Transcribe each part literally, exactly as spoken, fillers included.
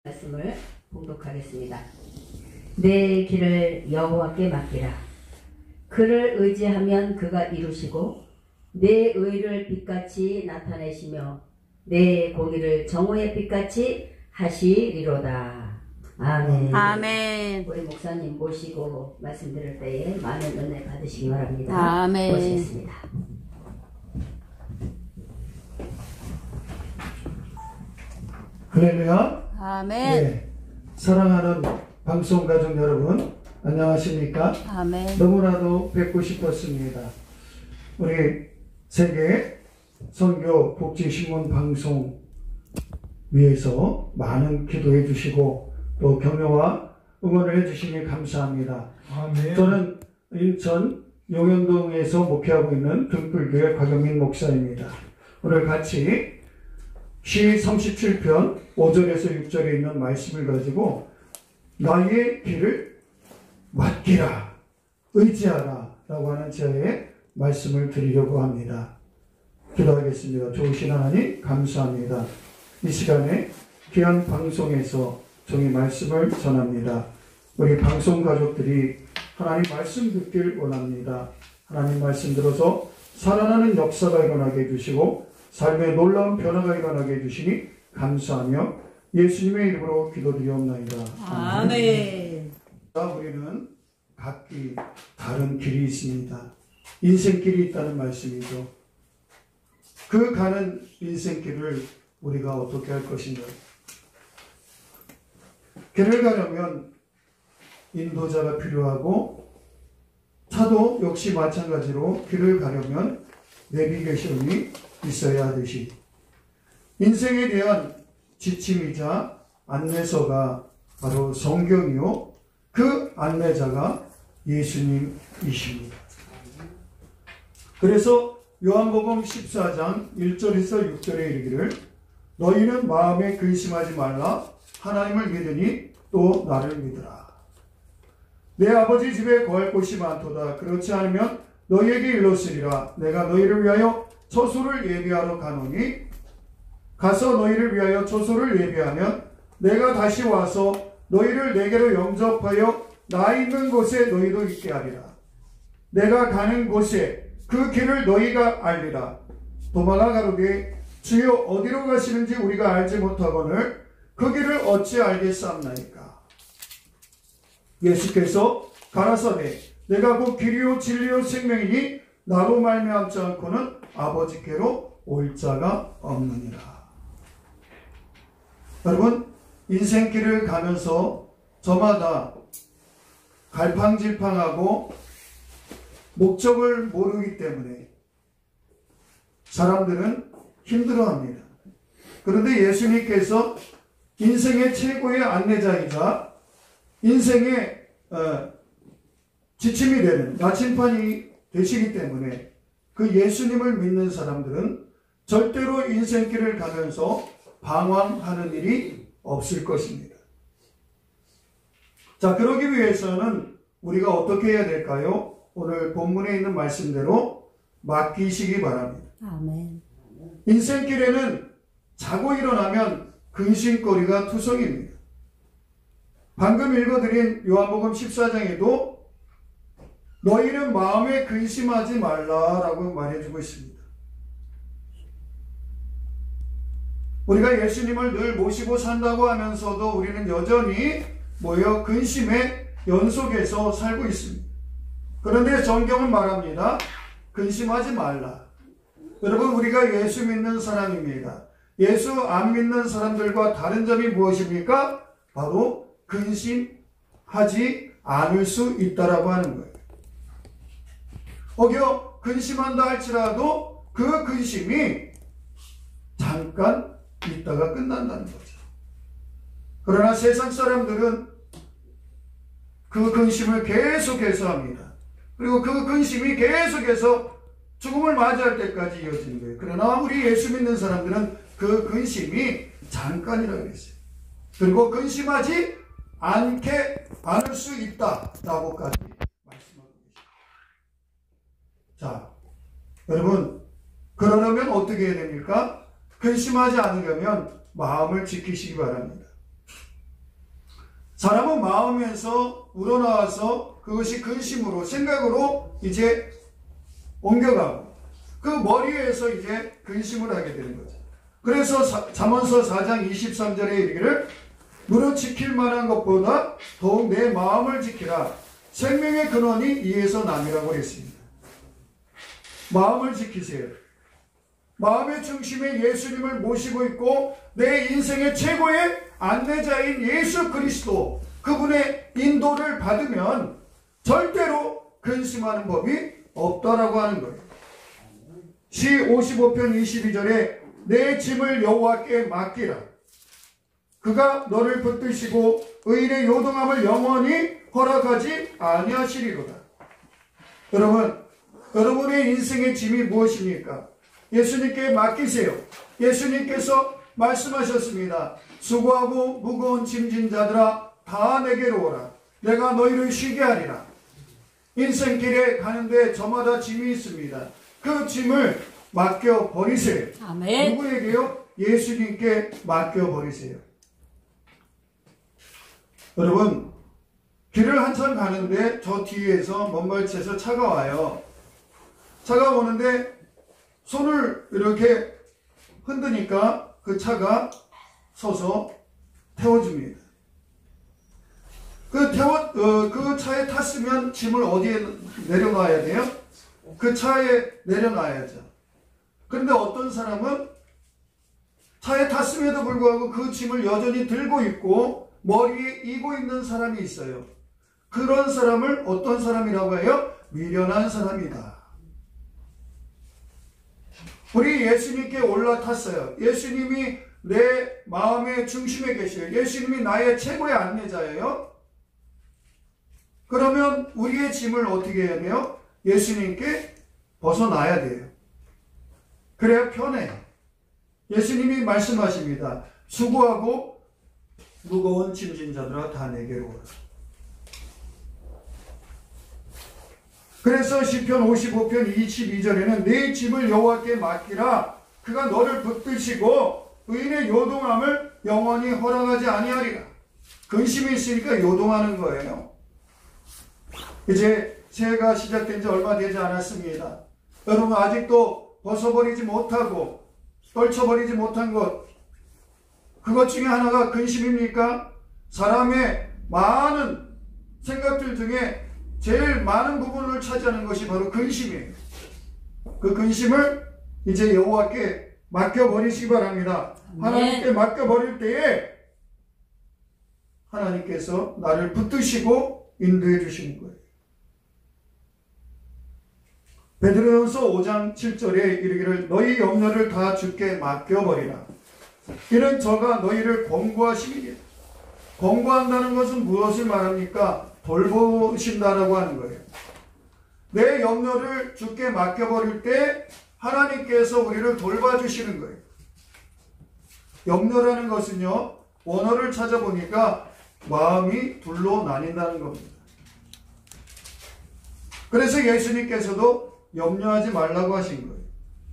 말씀을 봉독하겠습니다. 내 길을 여호와께 맡기라. 그를 의지하면 그가 이루시고 내 의를 빛같이 나타내시며 내 공의를 정오의 빛같이 하시리로다. 아멘. 아멘. 우리 목사님 모시고 말씀 드릴 때에 많은 은혜 받으시기 바랍니다. 아멘. 모시겠습니다. 할렐루야. 아멘. 네, 사랑하는 방송가족 여러분, 안녕하십니까? 아멘. 너무나도 뵙고 싶었습니다. 우리 세계 선교 복지신문 방송 위해서 많은 기도해 주시고 또 격려와 응원을 해 주시니 감사합니다. 아멘. 저는 인천 용현동에서 목회하고 있는 등불교회 박영민 목사입니다. 오늘 같이 시 삼십칠 편 오 절에서 육 절에 있는 말씀을 가지고 나의 길을 맡기라, 의지하라 라고 하는 저의 말씀을 드리려고 합니다. 기도하겠습니다. 좋으신 하나님 감사합니다. 이 시간에 귀한 방송에서 종이 말씀을 전합니다. 우리 방송 가족들이 하나님 말씀 듣길 원합니다. 하나님 말씀 들어서 살아나는 역사가 일어나게 해주시고 삶의 놀라운 변화가 일어나게 해주시니 감사하며 예수님의 이름으로 기도드리옵나이다. 아멘. 우리는 각기 다른 길이 있습니다. 인생길이 있다는 말씀이죠. 그 가는 인생길을 우리가 어떻게 할 것인가? 길을 가려면 인도자가 필요하고 차도 역시 마찬가지로 길을 가려면 내비게이션이 있어야 하듯이 인생에 대한 지침이자 안내서가 바로 성경이요, 그 안내자가 예수님이십니다. 그래서 요한복음 십사 장 일 절에서 육 절에 이르기를 너희는 마음에 근심하지 말라. 하나님을 믿으니 또 나를 믿으라. 내 아버지 집에 거할 곳이 많도다. 그렇지 않으면 너희에게 일렀으리라. 내가 너희를 위하여 처소를 예비하러 가노니 가서 너희를 위하여 처소를 예비하면 내가 다시 와서 너희를 내게로 영접하여 나 있는 곳에 너희도 있게 하리라. 내가 가는 곳에 그 길을 너희가 알리라. 도마가 가로되 주여 어디로 가시는지 우리가 알지 못하거늘 그 길을 어찌 알겠사옵나이까. 예수께서 가라사대 내가 곧 길이요 진리요 생명이니 나로 말미암지 않고는 아버지께로 올 자가 없느니라. 여러분, 인생길을 가면서 저마다 갈팡질팡하고 목적을 모르기 때문에 사람들은 힘들어합니다. 그런데 예수님께서 인생의 최고의 안내자이자 인생의 어, 지침이 되는 나침판이 되시기 때문에 그 예수님을 믿는 사람들은 절대로 인생길을 가면서 방황하는 일이 없을 것입니다. 자, 그러기 위해서는 우리가 어떻게 해야 될까요? 오늘 본문에 있는 말씀대로 맡기시기 바랍니다. 아멘. 인생길에는 자고 일어나면 근심거리가 투성입니다. 방금 읽어드린 요한복음 십사 장에도 너희는 마음에 근심하지 말라라고 말해주고 있습니다. 우리가 예수님을 늘 모시고 산다고 하면서도 우리는 여전히 모여 근심의 연속에서 살고 있습니다. 그런데 성경은 말합니다. 근심하지 말라. 여러분, 우리가 예수 믿는 사람입니다. 예수 안 믿는 사람들과 다른 점이 무엇입니까? 바로 근심하지 않을 수 있다라고 하는 거예요. 혹여 근심한다 할지라도 그 근심이 잠깐 있다가 끝난다는 거죠. 그러나 세상 사람들은 그 근심을 계속해서 합니다. 그리고 그 근심이 계속해서 죽음을 맞이할 때까지 이어지는 거예요. 그러나 우리 예수 믿는 사람들은 그 근심이 잠깐이라고 했어요. 그리고 근심하지 않게 않을 수 있다라고까지 말씀하고 계십니다. 자, 여러분, 그러려면 어떻게 해야 됩니까? 근심하지 않으려면 마음을 지키시기 바랍니다. 사람은 마음에서 우러나와서 그것이 근심으로, 생각으로 이제 옮겨가고 그 머리에서 이제 근심을 하게 되는 거죠. 그래서 사, 잠언서 사 장 이십삼 절에 이르기를 무릇 지킬 만한 것보다 더욱 내 마음을 지키라. 생명의 근원이 이에서 남이라고 했습니다. 마음을 지키세요. 마음의 중심에 예수님을 모시고 있고 내 인생의 최고의 안내자인 예수 그리스도, 그분의 인도를 받으면 절대로 근심하는 법이 없다라고 하는 거예요. 시 오십오 편 이십이 절에 내 짐을 여호와께 맡기라. 그가 너를 붙드시고 의인의 요동함을 영원히 허락하지 아니하시리로다. 여러분, 여러분의 인생의 짐이 무엇입니까? 예수님께 맡기세요. 예수님께서 말씀하셨습니다. 수고하고 무거운 짐진 자들아 다 내게로 오라. 내가 너희를 쉬게 하리라. 인생길에 가는데 저마다 짐이 있습니다. 그 짐을 맡겨버리세요. 아멘. 누구에게요? 예수님께 맡겨버리세요. 여러분, 길을 한참 가는데 저 뒤에서 먼발치에서 차가 와요. 차가 오는데 손을 이렇게 흔드니까 그 차가 서서 태워줍니다. 그 태워, 어, 그 차에 탔으면 짐을 어디에 내려놔야 돼요? 그 차에 내려놔야죠. 그런데 어떤 사람은 차에 탔음에도 불구하고 그 짐을 여전히 들고 있고 머리에 이고 있는 사람이 있어요. 그런 사람을 어떤 사람이라고 해요? 미련한 사람이다. 우리 예수님께 올라탔어요. 예수님이 내 마음의 중심에 계셔요. 예수님이 나의 최고의 안내자예요. 그러면 우리의 짐을 어떻게 해야 돼요? 예수님께 벗어나야 돼요. 그래야 편해요. 예수님이 말씀하십니다. 수고하고 무거운 짐진 자들아 다 내게로 오라. 그래서 시편 오십오 편 이십이 절에는 내 짐을 여호와께 맡기라. 그가 너를 붙드시고 의인의 요동함을 영원히 허락하지 아니하리라. 근심이 있으니까 요동하는 거예요. 이제 새해가 시작된 지 얼마 되지 않았습니다. 여러분 아직도 벗어버리지 못하고 떨쳐버리지 못한 것, 그것 중에 하나가 근심입니까? 사람의 많은 생각들 중에 제일 많은 부분을 차지하는 것이 바로 근심이에요. 그 근심을 이제 여호와께 맡겨버리시기 바랍니다. 네. 하나님께 맡겨버릴 때에 하나님께서 나를 붙드시고 인도해 주시는 거예요. 베드로전서 오 장 칠 절에 이르기를 너희 염려를 다 주께 맡겨버리라. 이는 저가 너희를 권고하심이니라. 권고한다는 것은 무엇을 말합니까? 돌보신다라고 하는 거예요. 내 염려를 주께 맡겨버릴 때 하나님께서 우리를 돌봐주시는 거예요. 염려라는 것은요, 원어를 찾아보니까 마음이 둘로 나뉜다는 겁니다. 그래서 예수님께서도 염려하지 말라고 하신 거예요.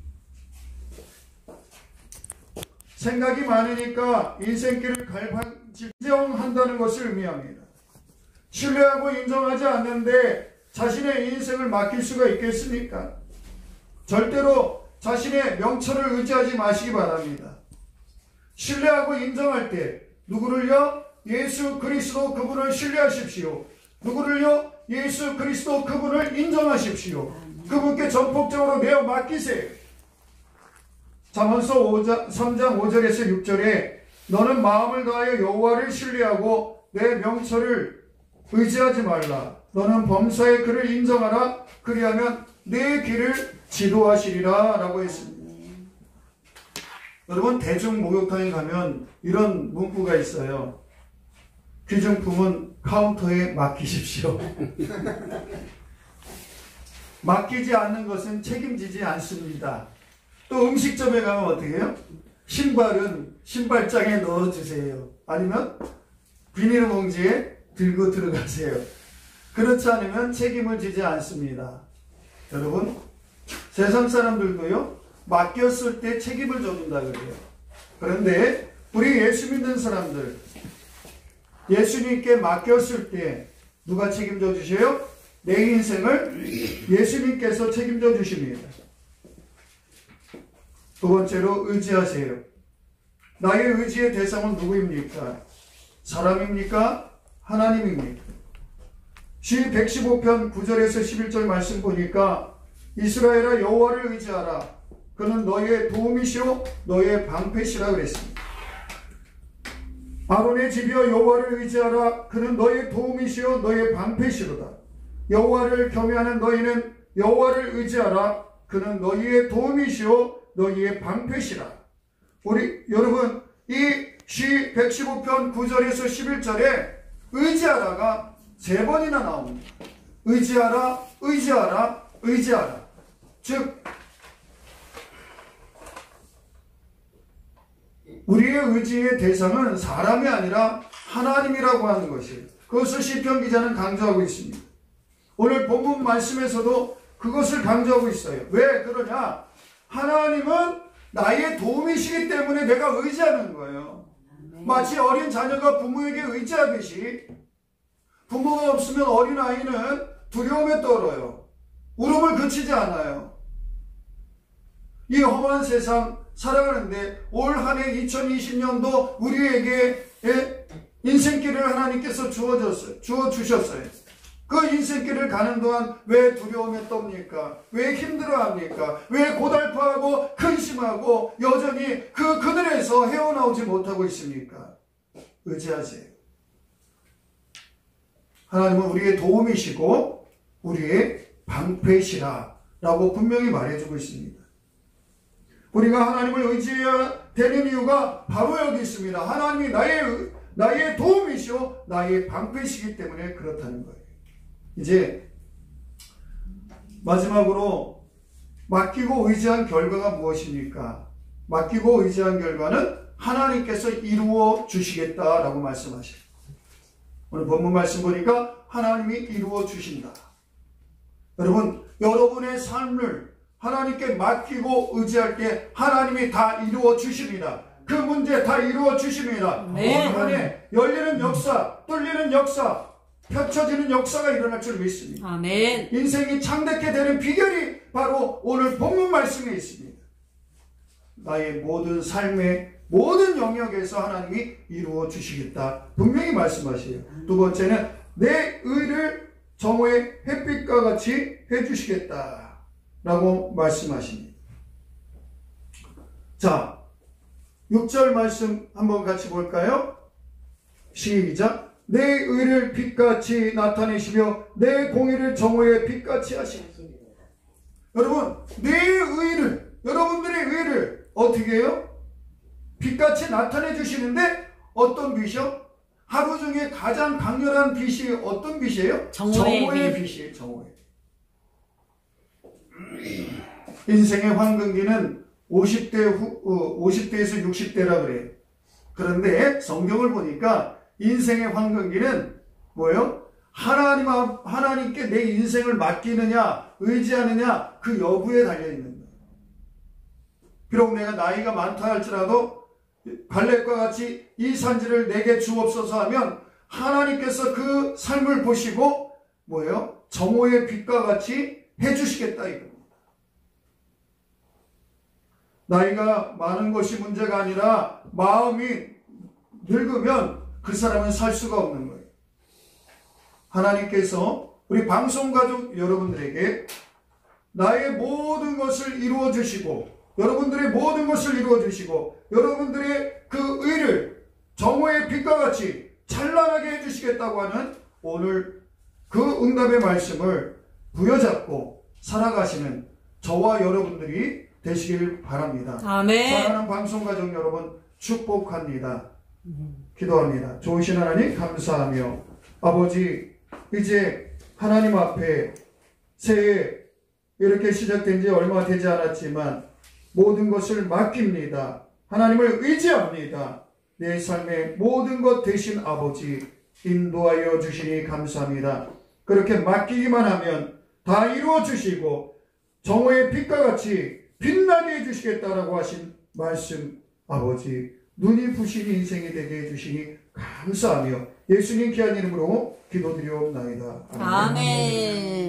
생각이 많으니까 인생길을 갈팡질팡한다는 것을 의미합니다. 신뢰하고 인정하지 않는데 자신의 인생을 맡길 수가 있겠습니까? 절대로 자신의 명철을 의지하지 마시기 바랍니다. 신뢰하고 인정할 때 누구를요? 예수 그리스도 그분을 신뢰하십시오. 누구를요? 예수 그리스도 그분을 인정하십시오. 그분께 전폭적으로 내어 맡기세요. 잠언서 삼 장 오 절에서 육 절에 너는 마음을 다하여 여호와를 신뢰하고 내 명철을 의지하지 말라. 너는 범사의 그를 인정하라. 그리하면 내 길을 지도하시리라 라고 했습니다. 여러분 대중 목욕탕에 가면 이런 문구가 있어요. 귀중품은 카운터에 맡기십시오. 맡기지 않는 것은 책임지지 않습니다. 또 음식점에 가면 어떻게 해요? 신발은 신발장에 넣어주세요. 아니면 비닐봉지에 들고 들어가세요. 그렇지 않으면 책임을 지지 않습니다. 여러분, 세상 사람들도요, 맡겼을 때 책임을 져준다 그래요. 그런데 우리 예수 믿는 사람들, 예수님께 맡겼을 때 누가 책임져 주세요? 내 인생을 예수님께서 책임져 주십니다. 두 번째로 의지하세요. 나의 의지의 대상은 누구입니까? 사람입니까? 하나님입니까? 시 백십오 편 구 절에서 십일 절 말씀 보니까 이스라엘아 여호와를 의지하라. 그는 너희의 도움이시오 너희의 방패시라 그랬습니다. 아론의 집이여 여호와를 의지하라. 그는 너희의 도움이시오 너희의 방패시로다. 여호와를 경외하는 너희는 여호와를 의지하라. 그는 너희의 도움이시오 너희의 방패시라. 우리 여러분 이 시 백십오 편 구 절에서 십일 절에 의지하라가 세 번이나 나옵니다. 의지하라, 의지하라, 의지하라. 즉 우리의 의지의 대상은 사람이 아니라 하나님이라고 하는 것이에요. 그것을 시편 기자는 강조하고 있습니다. 오늘 본문 말씀에서도 그것을 강조하고 있어요. 왜 그러냐? 하나님은 나의 도움이시기 때문에 내가 의지하는 거예요. 마치 어린 자녀가 부모에게 의지하듯이 부모가 없으면 어린아이는 두려움에 떨어요. 울음을 그치지 않아요. 이 험한 세상 살아가는데 올 한 해 이천이십 년도 우리에게 인생길을 하나님께서 주어졌어요. 주어주셨어요. 그 인생길을 가는 동안 왜 두려움에 떱니까? 왜 힘들어합니까? 왜 고달파하고 근심하고 여전히 그 그늘에서 헤어나오지 못하고 있습니까? 의지하세요. 하나님은 우리의 도움이시고 우리의 방패시라 라고 분명히 말해주고 있습니다. 우리가 하나님을 의지해야 되는 이유가 바로 여기 있습니다. 하나님이 나의, 나의 도움이시오 나의 방패시기 때문에 그렇다는 거예요. 이제 마지막으로 맡기고 의지한 결과가 무엇입니까? 맡기고 의지한 결과는 하나님께서 이루어 주시겠다라고 말씀하셔요. 오늘 본문 말씀 보니까 하나님이 이루어 주신다. 여러분, 여러분의 삶을 하나님께 맡기고 의지할 때 하나님이 다 이루어 주십니다. 그 문제 다 이루어 주십니다. 네. 올 한 해 열리는 역사, 뚫리는 역사, 펼쳐지는 역사가 일어날 줄 믿습니다. 아멘. 인생이 창대케 되는 비결이 바로 오늘 본문 말씀에 있습니다. 나의 모든 삶의 모든 영역에서 하나님이 이루어 주시겠다 분명히 말씀하세요. 두 번째는 내 의를 정오의 햇빛과 같이 해주시겠다 라고 말씀하십니다. 자, 육 절 말씀 한번 같이 볼까요? 시작. 내 의를 빛같이 나타내시며 내 공의를 정오의 빛같이 하시니. 여러분, 내 의를, 여러분들의 의를 어떻게 해요? 빛같이 나타내 주시는데 어떤 빛이요? 하루 중에 가장 강렬한 빛이 어떤 빛이에요? 정오의, 정오의 빛이에요. 정오의. 인생의 황금기는 오십 대 후, 오십 대에서 육십 대라 그래요. 그런데 성경을 보니까 인생의 황금기는 뭐예요? 하나님, 하나님께 내 인생을 맡기느냐, 의지하느냐, 그 여부에 달려있는 거예요. 비록 내가 나이가 많다 할지라도 갈렙과 같이 이 산지를 내게 주옵소서 하면 하나님께서 그 삶을 보시고 뭐예요? 정오의 빛과 같이 해주시겠다 이겁니다. 나이가 많은 것이 문제가 아니라 마음이 늙으면 그 사람은 살 수가 없는 거예요. 하나님께서 우리 방송가족 여러분들에게 나의 모든 것을 이루어 주시고 여러분들의 모든 것을 이루어 주시고 여러분들의 그 의를 정오의 빛과 같이 찬란하게 해주시겠다고 하는 오늘 그 응답의 말씀을 부여잡고 살아가시는 저와 여러분들이 되시길 바랍니다. 아멘. 사랑하는 방송가족 여러분 축복합니다. 기도합니다. 좋으신 하나님 감사하며 아버지 이제 하나님 앞에 새해 이렇게 시작된 지 얼마 되지 않았지만 모든 것을 맡깁니다. 하나님을 의지합니다. 내 삶의 모든 것 되신 아버지 인도하여 주시니 감사합니다. 그렇게 맡기기만 하면 다 이루어 주시고 정오의 빛과 같이 빛나게 해주시겠다라고 하신 말씀 아버지 눈이 부신 인생이 되게 해주시니 감사하며 예수님 귀한 이름으로 기도드리옵나이다. 아멘.